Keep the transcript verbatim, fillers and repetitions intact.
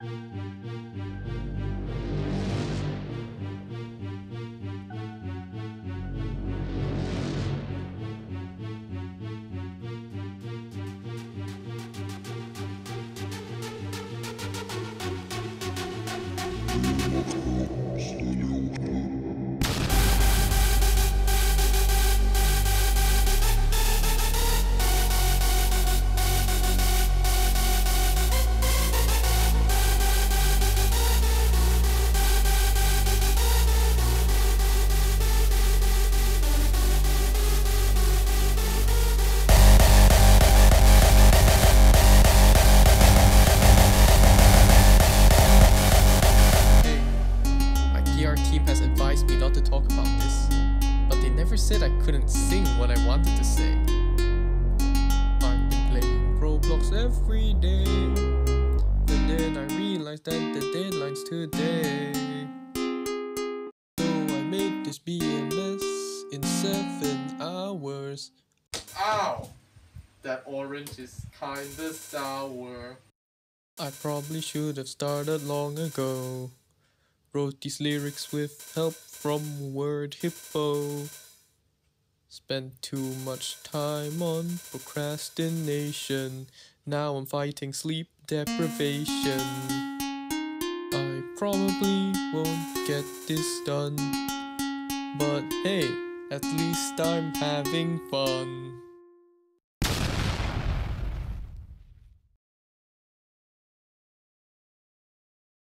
Said I couldn't sing what I wanted to say. I've been playing Roblox every day, and then I realized that the deadline's today. So I made this B M S in seven hours. Ow! That orange is kinda sour. I probably should have started long ago. Wrote these lyrics with help from word hippo. Spent too much time on procrastination. Now I'm fighting sleep deprivation. I probably won't get this done, but hey, at least I'm having fun.